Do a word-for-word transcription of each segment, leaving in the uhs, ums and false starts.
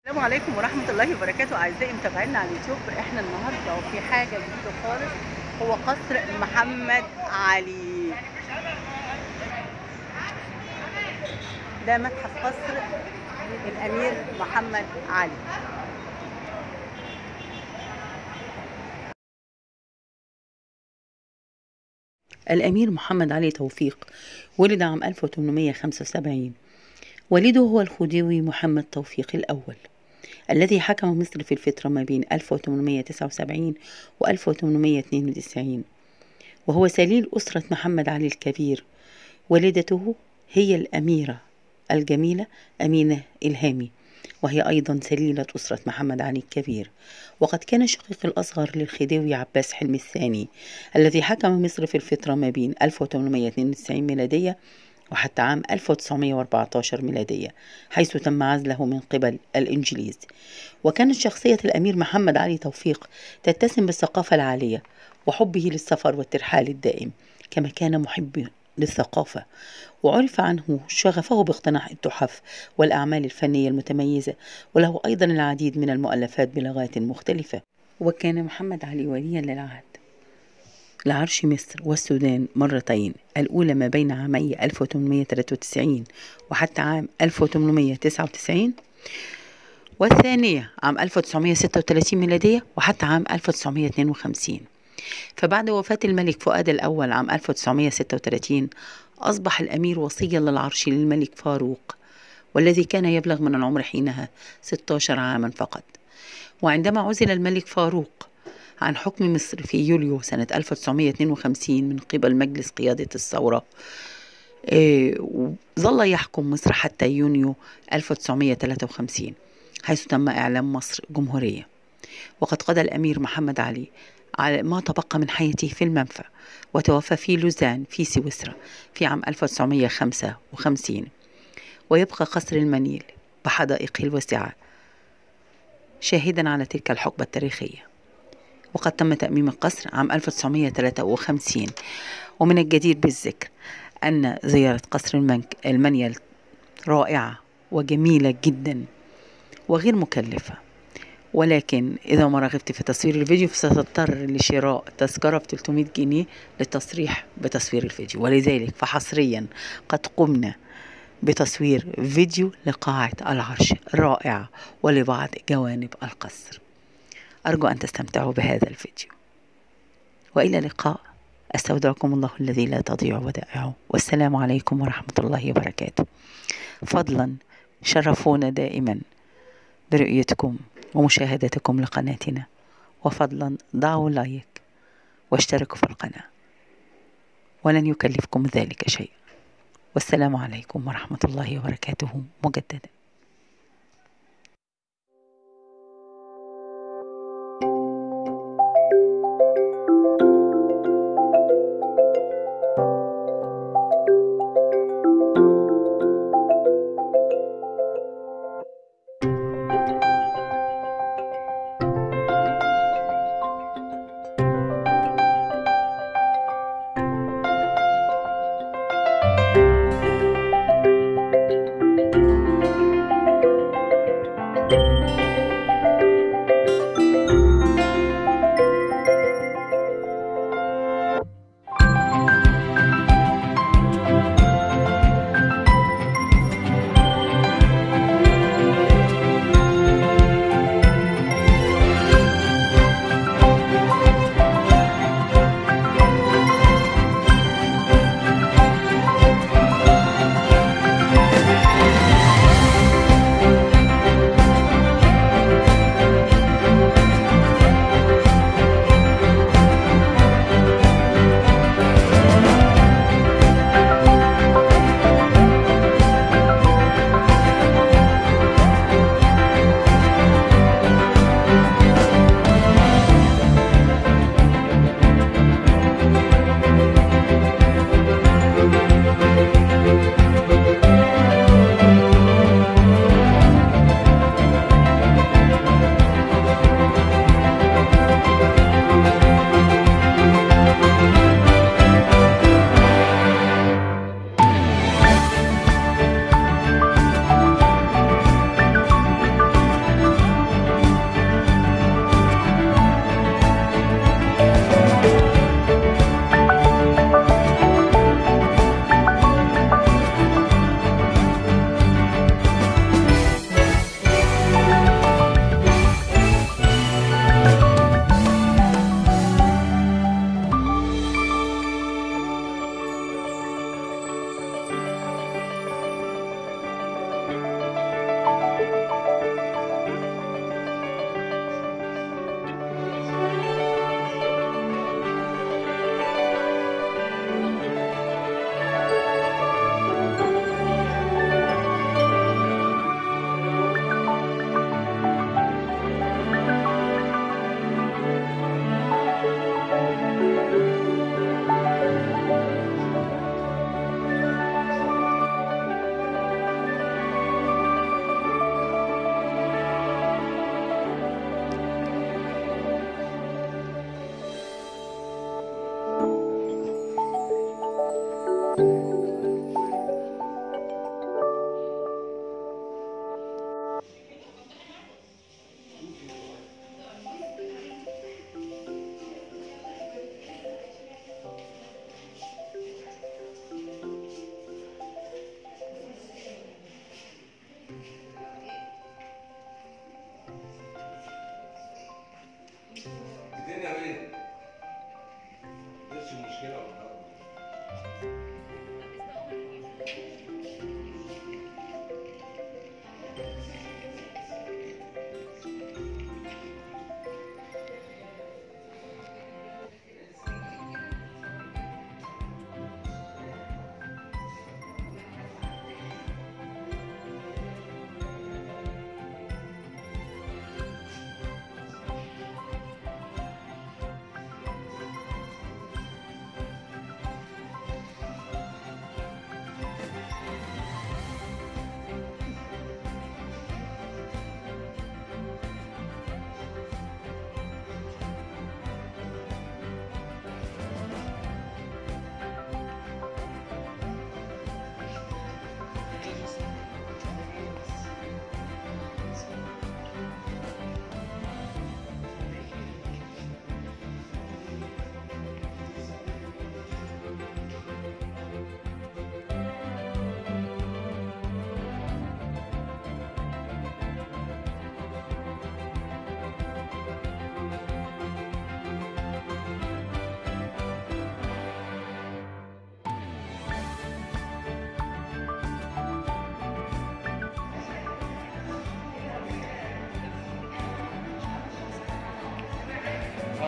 السلام عليكم ورحمة الله وبركاته. أعزائي متابعينا على اليوتيوب، احنا النهارده وفي حاجة جديدة خالص، هو قصر محمد علي. ده متحف قصر الأمير محمد علي. الأمير محمد علي توفيق ولد عام ألف وثمانمائة وخمسة وسبعين. والده هو الخديوي محمد توفيق الأول الذي حكم مصر في الفترة ما بين ألف وثمانمائة وتسعة وسبعين و ألف وثمانمائة واثنين وتسعين، وهو سليل أسرة محمد علي الكبير. والدته هي الأميرة الجميلة أمينة إلهامي، وهي أيضا سليلة أسرة محمد علي الكبير. وقد كان الشقيق الأصغر للخديوي عباس حلمي الثاني الذي حكم مصر في الفترة ما بين ألف وثمانمائة واثنين وتسعين ميلادية وحتى عام ألف وتسعمائة وأربعة عشر ميلادية، حيث تم عزله من قبل الإنجليز. وكانت شخصية الأمير محمد علي توفيق تتسم بالثقافة العالية وحبه للسفر والترحال الدائم، كما كان محب للثقافة، وعرف عنه شغفه باقتناء التحف والأعمال الفنية المتميزة، وله أيضا العديد من المؤلفات بلغات مختلفة. وكان محمد علي وليا للعهد لعرش مصر والسودان مرتين، الأولى ما بين عامي ألف وثمانمائة وثلاثة وتسعين وحتى عام ألف وثمانمائة وتسعة وتسعين، والثانية عام ألف وتسعمائة وستة وثلاثين ميلادية وحتى عام ألف وتسعمائة واثنين وخمسين. فبعد وفاة الملك فؤاد الأول عام ألف وتسعمائة وستة وثلاثين أصبح الأمير وصيا للعرش للملك فاروق، والذي كان يبلغ من العمر حينها ستة عشر عاما فقط. وعندما عزل الملك فاروق عن حكم مصر في يوليو سنة ألف وتسعمائة واثنين وخمسين من قبل مجلس قيادة الثورة، إيه ظل يحكم مصر حتى يونيو ألف وتسعمائة وثلاثة وخمسين، حيث تم إعلان مصر جمهورية. وقد قضى الأمير محمد علي على ما تبقى من حياته في المنفى، وتوفى في لوزان في سويسرا في عام ألف وتسعمائة وخمسة وخمسين. ويبقى قصر المنيل بحدائقه الواسعة شاهدا على تلك الحقبة التاريخية. وقد تم تأميم القصر عام ألف وتسعمائة وثلاثة وخمسين. ومن الجدير بالذكر أن زيارة قصر المنيل رائعة وجميلة جدا وغير مكلفة، ولكن إذا ما رغبت في تصوير الفيديو فستضطر لشراء تذكرة ب ثلاثمائة جنيه للتصريح بتصوير الفيديو. ولذلك فحصريا قد قمنا بتصوير فيديو لقاعة العرش الرائعة ولبعض جوانب القصر. أرجو أن تستمتعوا بهذا الفيديو، وإلى اللقاء. أستودعكم الله الذي لا تضيع ودائعه، والسلام عليكم ورحمة الله وبركاته. فضلا شرفونا دائما برؤيتكم ومشاهدتكم لقناتنا، وفضلا ضعوا لايك واشتركوا في القناة، ولن يكلفكم ذلك شيء. والسلام عليكم ورحمة الله وبركاته مجددا.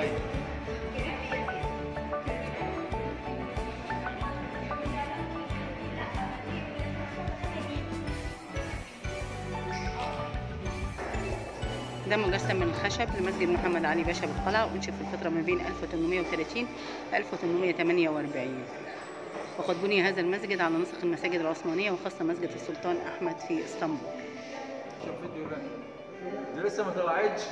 ده مجسم من الخشب لمسجد محمد علي باشا بالقلعة، وأنشئ في الفترة ما بين ألف وثمانمائة وثلاثين و ألف وثمانمائة وثمانية وأربعين، وقد بني هذا المسجد على نسق المساجد العثمانية، وخاصة مسجد السلطان أحمد في اسطنبول. شوف فيديو ده، ده لسه ما طلعتش.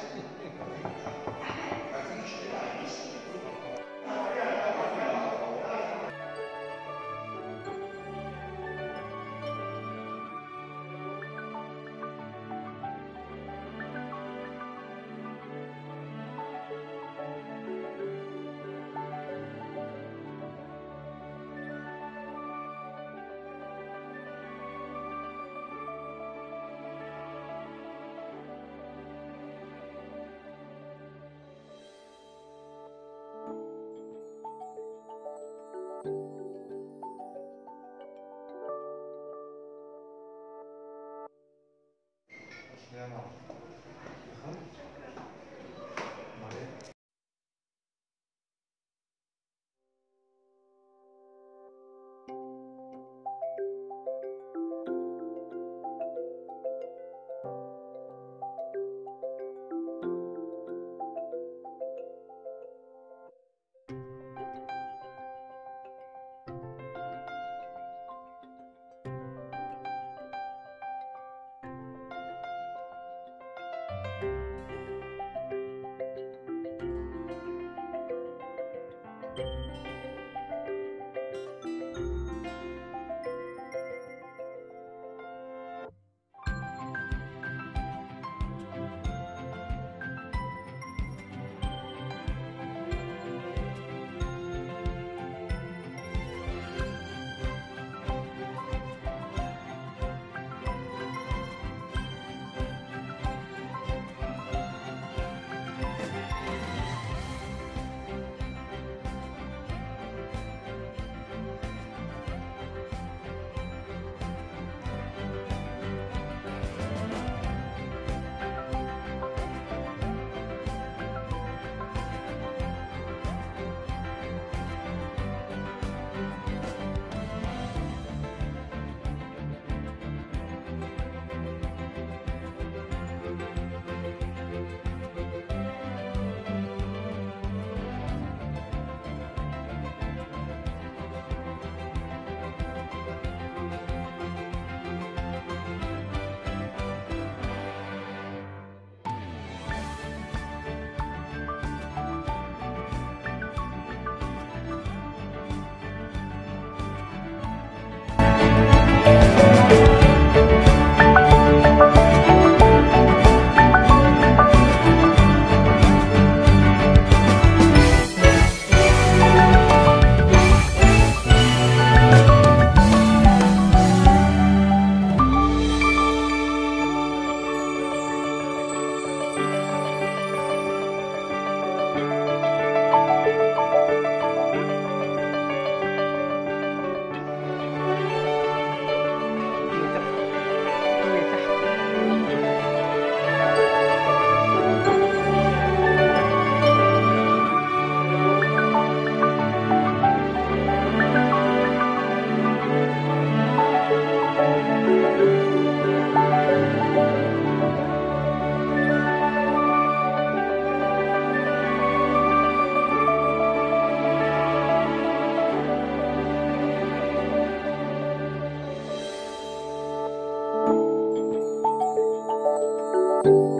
you.